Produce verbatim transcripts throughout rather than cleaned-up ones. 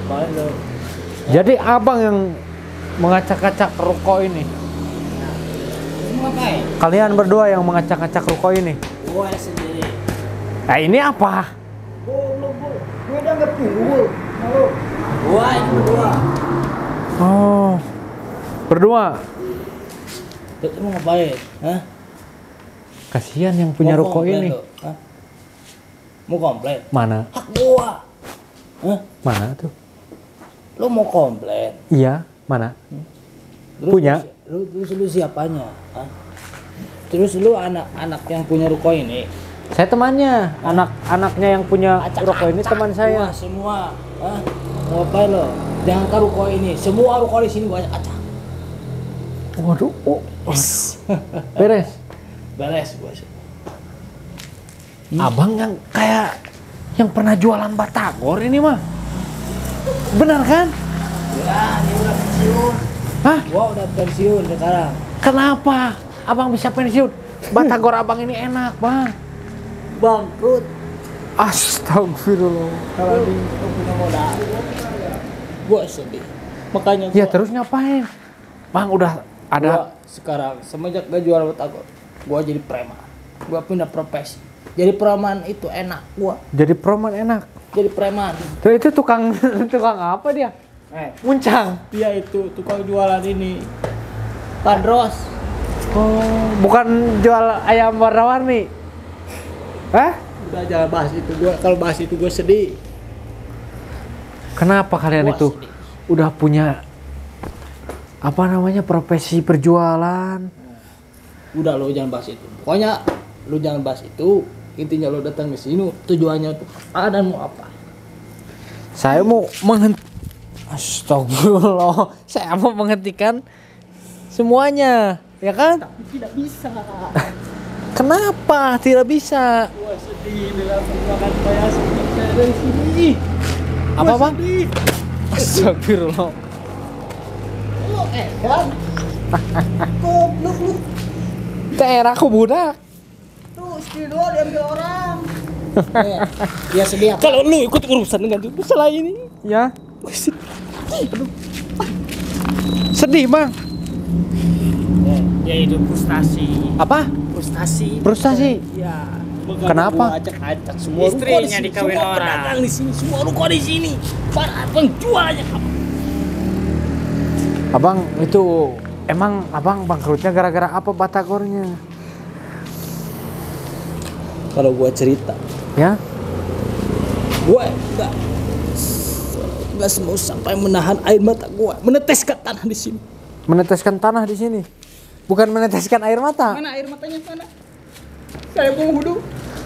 ngapain lo? Jadi abang yang mengacak-acak ruko ini. Mau ngapain? Kalian berdua yang mengacak-acak ruko ini. Gua sendiri. Nah ini apa? Belum, belum. Gue udah nggak pinggul. Halo. Gua ini berdua. Oh, berdua. Lu mau ngapain? Hah? Kasihan yang punya Mau ruko komplain ini. lu? Hah? Mau komplain? Mana? Hak gua. Hah? Mana tuh? Lu mau komplain? Iya, mana? Lu, Punya? Lu, lu, lu siapanya? Hah? Terus lu anak-anak yang punya ruko ini? Saya temannya, anak-anaknya yang punya ruko ini teman saya. Gua semua. Hah? Mau ngapain lo? Jangan ke ruko ini. Semua ruko di sini gua acak. Waduh, oh, Yes. beres. Beres gua. Hmm. Abang yang kayak yang pernah jualan batagor ini mah. Benar kan? Ya, ini udah pensiun. Hah? Gua udah pensiun sekarang. Kenapa? Abang bisa pensiun? Batagor abang ini enak, Bang. Bangkrut. Astagfirullah. Lu punya modal. Gua sedih. Makanya gua, Ya terus ngapain? Bang udah ada gua sekarang semenjak gak jual batagor, gua jadi preman. Gua pindah profesi. Jadi preman itu enak gua. jadi proman enak. Jadi preman. Tuh itu tukang tukang apa dia? Eh, Muncang. dia itu tukang jualan ini. Padros. Oh, bukan jual ayam warna-warni. Hah? Udah jangan bahas itu. Gua kalau bahas itu gua sedih. Kenapa kalian Gua itu sedih. udah punya apa namanya profesi perjualan? Udah lo jangan bahas itu. Pokoknya lu jangan bahas itu. Intinya lo datang ke sini tujuannya untuk apa dan mau apa? Saya mau menghentikan. Astagfirullah. Saya mau menghentikan semuanya, ya kan? Tapi tidak bisa. Kenapa tidak bisa? Gua sedih dengan perjuangan saya sebenarnya dari sini. Apa, Gua Bang? sedih. Astagfirullah. Lu eh kan? Goblok lu. Daerah aku budak. Tuh istri lu diambil orang. Eh, dia sedih apa? Kalau lu ikut urusan dengan masalah ini, Ya, gua sedih. sedih, Bang. Ya itu frustasi. Apa? Frustasi. Frustasi. Ya. Kenapa? Acak-acak semua Istrinya ruko di sini, dikawin semua orang. pedagang di sini, semua ruko di sini. Para penjualnya kamu. Abang itu emang abang bangkrutnya gara-gara apa batagornya? Kalau gua cerita, Ya? gua enggak enggak semua sampai menahan air mata gua, meneteskan tanah di sini. Meneteskan tanah di sini. Bukan meneteskan air mata. Mana air matanya sana? Saya mau wudhu.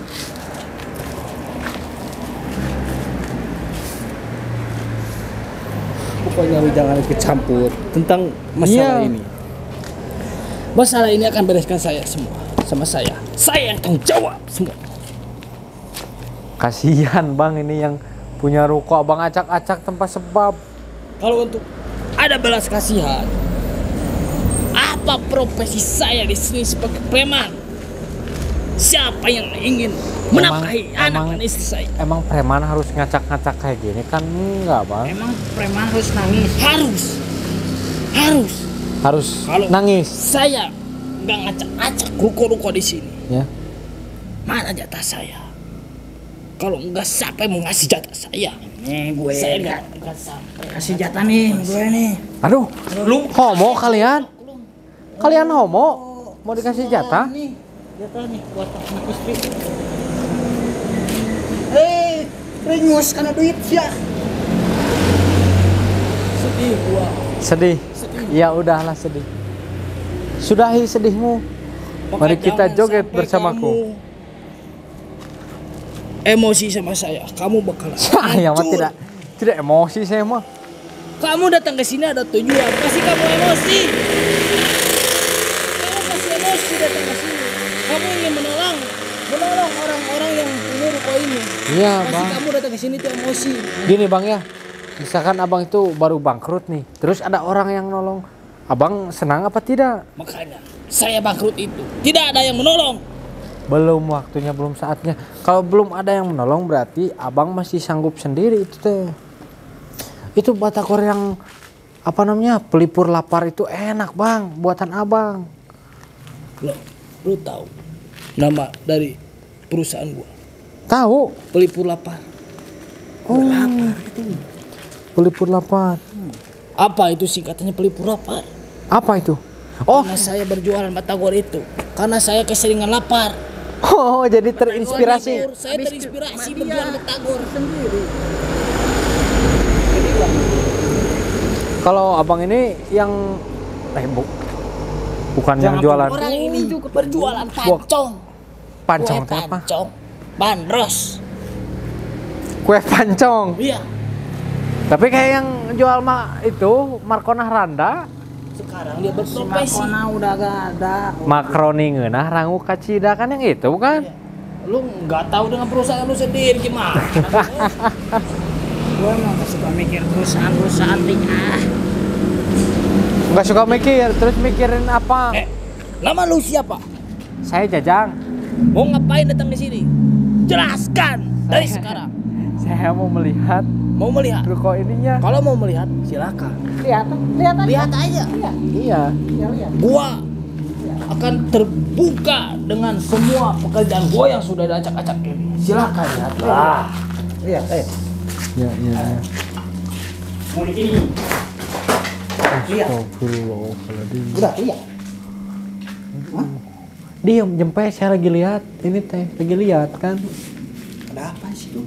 Pokoknya lu jangan ikut campur tentang masalah Iya. ini. Masalah ini akan bereskan saya semua sama saya. Saya yang tanggung jawab semua. Kasihan, Bang, ini yang punya ruko abang acak-acak tanpa sebab. Kalau untuk ada belas kasihan, apa profesi saya di sini sebagai preman? Siapa yang ingin menafkahi anak emang- dan istri saya? Emang preman harus ngacak-ngacak kayak gini kan? Enggak, Bang. Emang preman harus nangis? Harus, harus. Harus Kalau- nangis, Saya nggak ngacak-ngacak ruko-ruko di sini. ya. Mana jatah saya? Kalau nggak siapa yang mau ngasih jatah saya? Nih gue Saya nggak nggak nggak sampai. kasih jatah nih gue nih. Aduh, Lu homo kalian? Kalian homo? Mau dikasih jatah? Nih, jatah nih buat anak istri. Eh, ringus karena duit ya. Sedih gua. Sedih. Ya udahlah sedih. Sudahi sedihmu. Maka Mari kita jangan joget sampai bersamaku. kamu emosi sama saya, kamu bakalan Saya mah hancur. tidak tidak emosi saya mah. Kamu datang ke sini ada tujuan, pasti kamu emosi. Kamu pasti emosi datang ke sini. Kamu ingin menolong, menolong orang-orang yang punya ruko ini. Iya, Pasti Bang. kamu datang ke sini tuh emosi. Gini, Bang, ya. Misalkan abang itu baru bangkrut nih, terus ada orang yang nolong. Abang senang apa tidak? Makanya saya bangkrut itu tidak ada yang menolong. Belum waktunya, belum saatnya. Kalau belum ada yang menolong berarti abang masih sanggup sendiri itu teh. Itu batagor yang apa namanya pelipur lapar itu enak bang, buatan abang. Lo, lo tahu nama dari perusahaan gua? Tahu? Pelipur lapar. Oh, lapar itu. Pelipur lapar. Apa itu singkatannya pelipur lapar? Apa itu? Oh, Karena saya berjualan batagor itu. Karena saya keseringan lapar. oh jadi terinspirasi. Batagor, saya terinspirasi berjualan batagor sendiri. Kalau abang ini yang eh bu, bukan yang jualan Orang ini berjualan pancong. pancong Kue itu apa? pancong. Bandros. Kue pancong. Iya. Tapi kayak yang jual mah itu Markonah Randa, Sekarang dia berprofesi. Makona udah gak ada. makroni ngeunah rangu kacida kan yang itu bukan? Lu nggak tahu dengan perusahaan lu sendiri gimana? Gue mah gak suka mikir perusahaan-perusahaan ting ah. Nggak suka mikir, terus mikirin apa? eh, nama lu siapa? Saya Jajang. Mau ngapain datang di sini? Jelaskan dari sekarang. Saya mau melihat Mau melihat? ruko ininya. Kalau mau melihat, silakan. Lihat, lihat aja. Lihat aja. Iya. Gua akan terbuka dengan semua pekerjaan gua yang sudah diacak-acak ini. Silakan lihat. Ah. Iya, eh. Ya, iya, iya. Mau ini. Lihat. Astagfirullahaladzim. Udah, lihat. Diam, jempe saya lagi lihat. Ini teh lagi lihat kan. Ada apa sih tuh?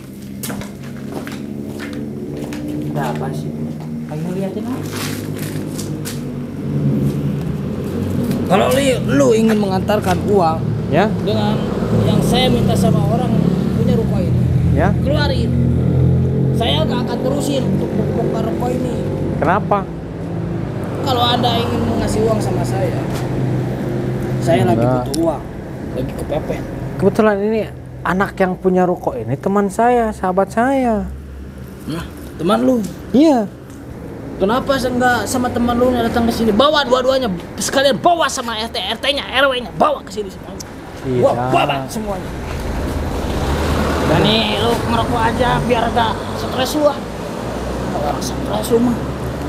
Ada apa sih? Pengen liatin apa? Kalau lu, lu ingin mengantarkan uang Ya, dengan yang saya minta sama orang punya ruko ini, ya. keluarin. Saya gak akan terusin untuk membongkar ruko ini. Kenapa? Kalau Anda ingin mengasih uang sama saya, saya lagi Enggak. butuh uang, lagi kepepet. Kebetulan ini anak yang punya ruko ini teman saya, sahabat saya. Nah, teman lu, Iya. kenapa enggak sama teman lu yang datang ke sini? Bawa dua-duanya, sekalian bawa sama R T R T-nya, R W-nya, bawa ke sini semuanya. Iya. Gua bawa semuanya. Dan nih lu ngerokok aja biar gak stres lu ah. Kalau stres lu mah.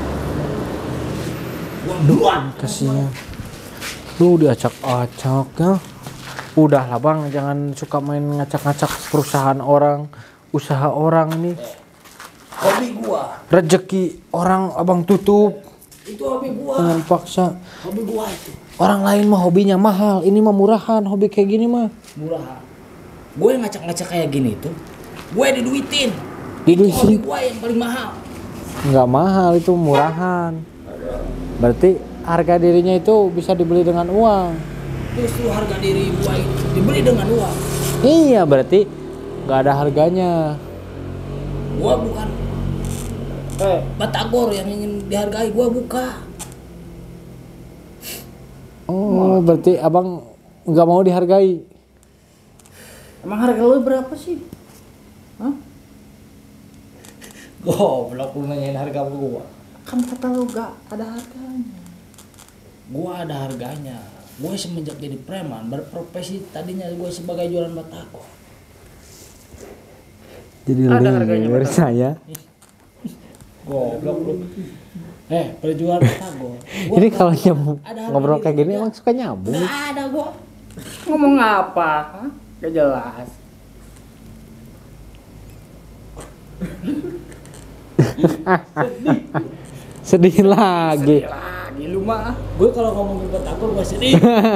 Gua buang. Kasihan. Lu diacak-acak ya. Udah lah bang, jangan suka main ngacak-ngacak perusahaan orang, usaha orang ini. Hobi gua. Rezeki orang abang tutup Itu hobi gua. dengan paksa. Hobi gua itu. Orang lain mah hobinya mahal, ini mah murahan. Hobi kayak gini mah Murah. Gue ngacak-ngacak kayak gini tuh, gue diduitin. Diduitin? Itu hobi gue yang paling mahal. nggak mahal, itu murahan. Berarti harga dirinya itu bisa dibeli dengan uang. Justru harga diri gue itu dibeli dengan uang. Iya, berarti nggak ada harganya. Gue bukan eh, batagor yang ingin dihargai, gue buka. Oh, berarti abang nggak mau dihargai. Emang harga lu berapa sih? Hah? Goblok lu nanyain harga gue. Kan kata lu gak ada harganya. Gue ada harganya. Gue semenjak jadi preman berprofesi, tadinya gue sebagai jualan batagor. Jadi Ada harganya, liur Pak. saya. Goblok lu. Eh, perjualan batagor. Gua Ini nggak- kalau nyambung ada harga ngobrol diri kayak gini juga. emang suka nyambung. Nggak ada gue. Ngomong apa? Hah? Gak jelas. Sedih lagi. Lagi lu mah. Gue kalau ngomongin batagor gue sedih.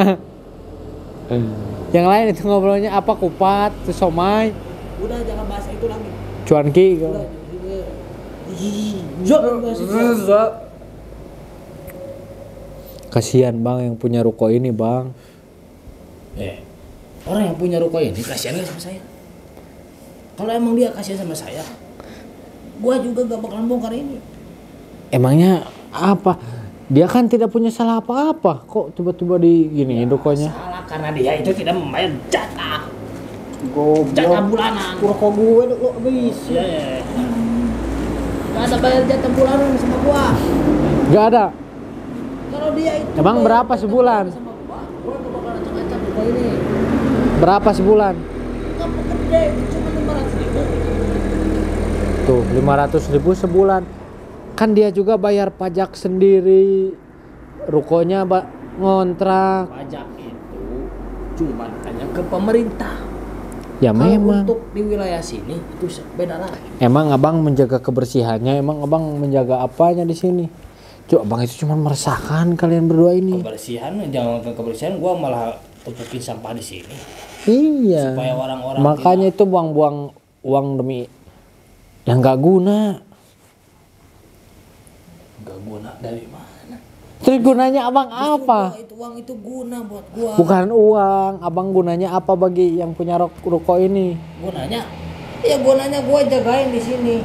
Yang lain itu ngobrolnya apa, kupat, terus somai, Udah jangan bahas itu lagi. cuanki. Udah. Ih, jangan bahas itu. Kasihan bang yang punya ruko ini bang. Eh, orang yang punya ruko ini kasihan gak sama saya? Kalau emang dia kasihan sama saya, gua juga gak bakalan bongkar ini. Emangnya apa? Dia kan tidak punya salah apa-apa. Kok tiba-tiba di gini rukonya? Salah karena dia itu tidak membayar jatah, Goblok. jatah bulanan. Rokok gue lu habis. Ya, ya. Gak ada bayar jatah bulanan sama gua. Gak ada. Kalau dia itu Emang bayar berapa jatah sebulan? bulanan sama gua, gua gak bakalan acak-acak ruko ini. Berapa sebulan? Gak gede, itu cuma lima ratus ribu. Tuh lima ratus ribu sebulan. Kan dia juga bayar pajak sendiri. Rukonya ba- ngontrak. Pajak itu cuman hanya ke pemerintah. Ya Kalau memang. untuk di wilayah sini itu beda lagi. Emang abang menjaga kebersihannya, emang abang menjaga apanya di sini? Cuk, abang itu cuma meresahkan kalian berdua ini. Kebersihan, jangan ke kebersihan, gua malah tumpukin sampah di sini. Iya. Supaya orang-orang Makanya itu buang-buang uang demi yang nggak guna. Gak guna dari mana? Terus gunanya abang apa? Gua, itu uang itu guna buat gua. Bukan uang, abang gunanya apa bagi yang punya rok- ruko ini? Gunanya, ya gunanya gua jagain di sini.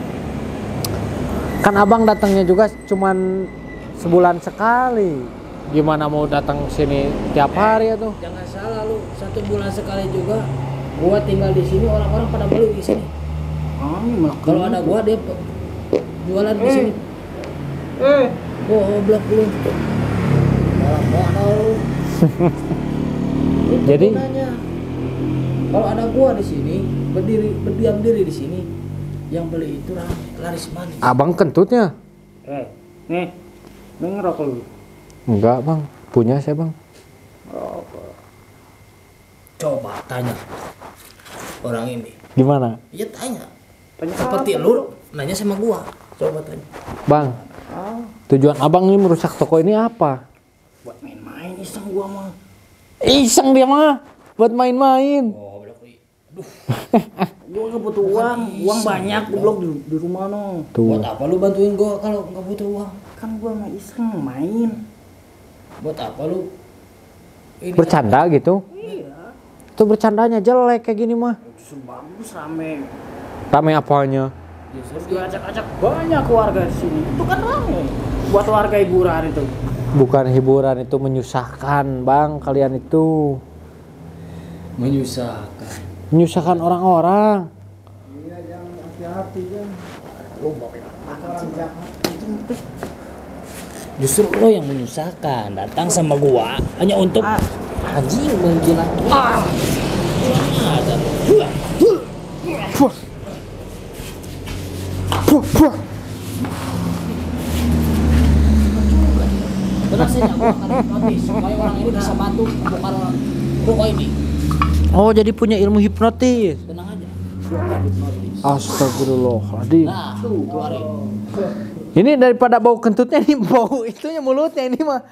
Kan abang datangnya juga cuman sebulan sekali. Gimana mau datang sini tiap hari ya tuh? Jangan salah lu, satu bulan sekali juga gua tinggal di sini, orang-orang pada beli di sini. Ah, ini malah Kalau ada gua dia pe- jualan di sini. Eh, Goblok lu. Malah modal lu. Itu Jadi- gunanya. Kalau ada gua di sini, berdiri berdiam diri di sini, yang beli itu lah laris manis. Abang kentutnya? eh, nih, nih ngerokok lu. Enggak bang, punya saya bang. Coba tanya orang ini. Gimana? Iya tanya. Tanya Seperti apa, lu bro? nanya sama gua. Coba tanya. Bang, Ah, tujuan abang ini merusak toko ini apa? buat main-main iseng gua mah. Iseng dia mah, buat main-main. Goblok. Aduh. Gua nggak butuh uang, uang banyak goblok di, di rumah no. Buat Tuh, apa lu bantuin gua kalau nggak butuh uang? Kan gua mah iseng main. Buat apa lu? Ini bercanda gitu. Iya. Tuh bercandanya jelek kayak gini mah. Justru bagus rame. Rame apanya? Justru dia Diajak-ajak banyak keluarga di sini. Itu kan rame. Buat warga hiburan itu. Bukan hiburan, itu menyusahkan bang. Kalian itu menyusahkan. menyusahkan orang-orang. Iya, jangan hati-hati kan. Lu mau orang jahat. Justru lo yang menyusahkan, datang sama gua hanya untuk Ah. anjing menjilat. Ah. Ada. Benar saja gua akan hipnotis supaya orang ini bisa bantu bukan ruko ini. Oh jadi punya ilmu hipnotis. Tenang aja. Gua akan hipnotis. Astagfirullahaladzim. Nah, tuh keluarin. Ini daripada bau kentutnya nih, bau itunya mulutnya ini mah.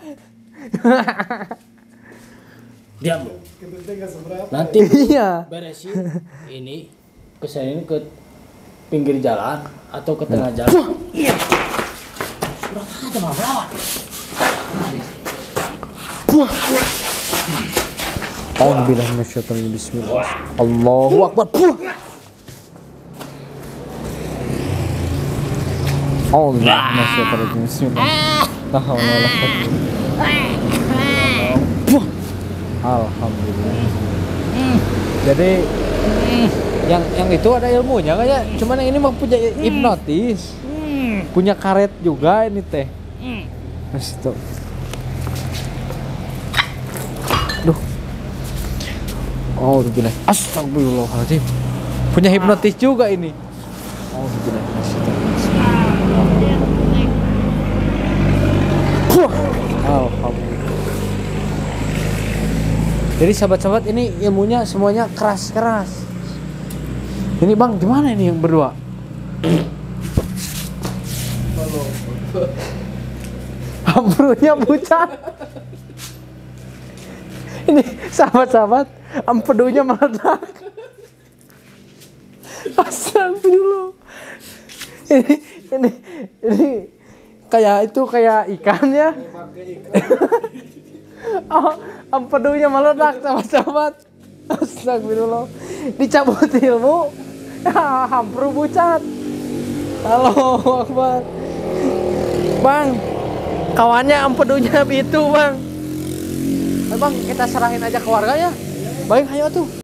Diam lu. Nanti Iya. beresin ini ke ini ke pinggir jalan atau ke tengah jalan. Iya. Kurang aja malah melawan. Alhamdulillah minasyaitonir bismillah. Allahu akbar. Alhamdulillah minasyaitonir bismillah. La haula wala quwwata illa billah. Alhamdulillah. Jadi yang yang itu ada ilmunya nggak ya? Cuman yang ini mah punya hipnotis. Punya karet juga ini teh. Terus itu. Duh. Oh, begini. Astagfirullahaladzim. Punya hipnotis juga ini. Oh, begini. Alhamdulillah. Jadi sahabat-sahabat ini ilmunya semuanya keras-keras. Ini bang, gimana ini yang berdua? Ampurunya bucat. Ini sahabat-sahabat, empedunya meledak. Astagfirullah. Ini, ini, ini kayak itu kayak ikan ya. Oh, empedunya meledak sahabat-sahabat. Astagfirullah. Dicabut ilmu, hampir bucat. Allahu Akbar. Bang, kawannya empedunya itu bang. Eh bang, kita serahin aja ke warga ya. Baik, ayo tuh.